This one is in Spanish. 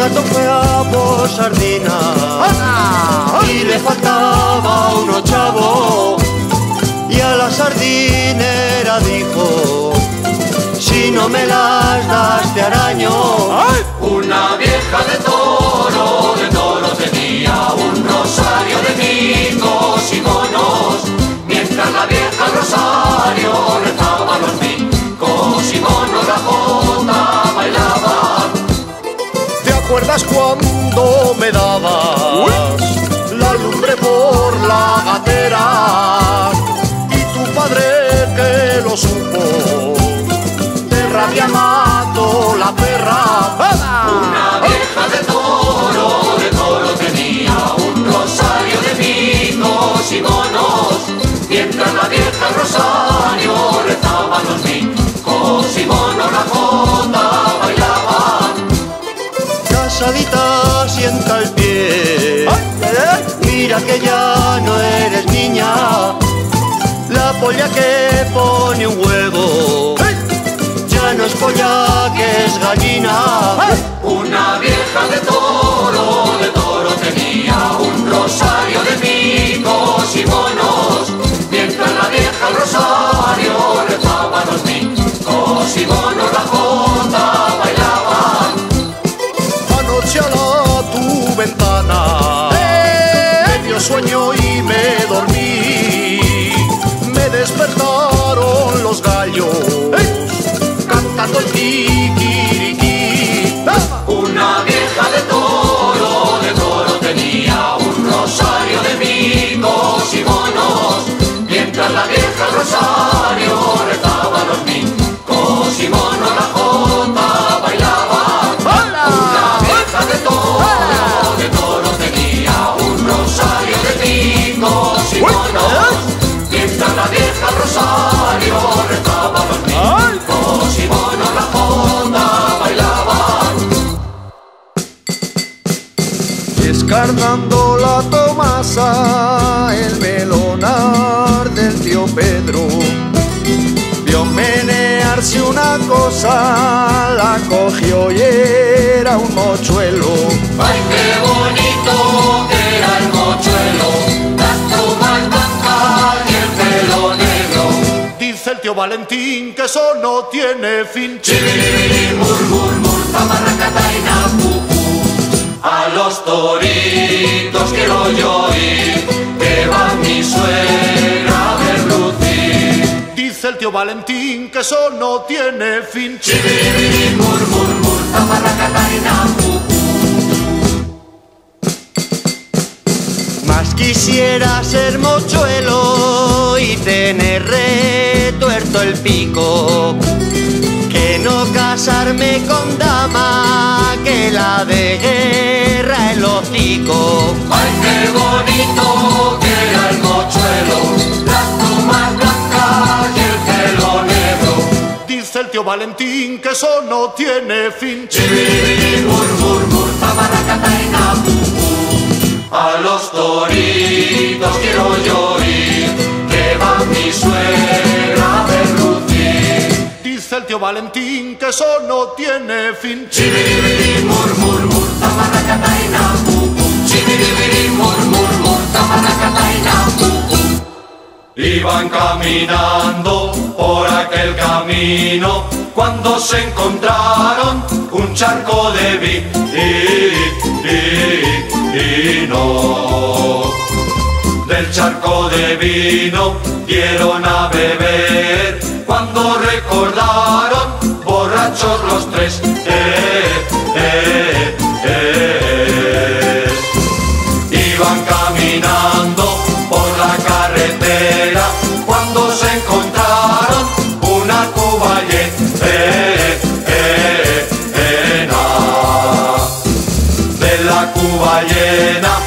gato fue a por sardinas y le faltaba un ochavo, y a la sardinera dijo: si no me las das te araño. Una vieja de toro tenía un rosario de micos y monos, mientras la vieja al rosario rezaba los micos y monos, la jota bailaba. ¿Te acuerdas cuando me dabas la lumbre por la gatera? Y tu padre, que lo supo, de rabia mató la perra. Una vieja de toro tenía un rosario de micos y monos, mientras la vieja al rosario rezaba los micos y monos, la jota bailaba. Casadita, sienta el pie, mira que ya no eres niña. La polla que pone un huevo ya no es polla, que es gallina. Una vieja de toro tenía un rosario de micos y monos, mientras la vieja al rosario rezaba los micos y monos, la jota bailaba. Anoche a tu ventana me dio sueño y me dormí. Me despertaron los gallos cantando el kikiriki. Una vieja de toro tenía un rosario de micos y monos, mientras la vieja al rosario rezaba los micos y monos, la jota bailaba. Una vieja de toro tenía un rosario de micos y monos, mientras la vieja al rosario rezaba los micos y monos, la jota bailaba. Descarnando la Tomasa, el melonar del tío Pedro, vio menearse una cosa, la cogió y era un mochuelo. ¡Ay, qué bonito que era el mochuelo! Las plumas blancas y el pelo negro. Dice el tío Valentín que eso no tiene fin. Chiribiri, mur, mur, mur, tamarracataina, a los toritos quiero yo ir, que va mi suegra a ver lucir. Dice el tío Valentín que eso no tiene fin. Chiribiri, mur, mur, mur, tamarracataina, Más quisiera ser mochuelo y tener retuerto el pico, que no casarme con dama, que la de guerra el hocico. ¡Ay, qué bonito que era el mochuelo! Las plumas blancas y el pelo negro. Dice el tío Valentín que eso no tiene fin. Chiribiri, mur, mur, mur, tamarracataina, a los toritos quiero yo ir, que va mi suegra a ver lucir. Dice el tío Valentín que eso no tiene fin. Chiribiri, mur, mur, mur, tamarracataina, chiribiri, mur, mur, mur, tamarracataina, Iban caminando por aquel camino cuando se encontraron un charco de vino. Del charco de vino dieron a beber cuando recordaron borrachos los tres. Iban caminando por la carretera cuando se encontraron una cuba llena de la cuba llena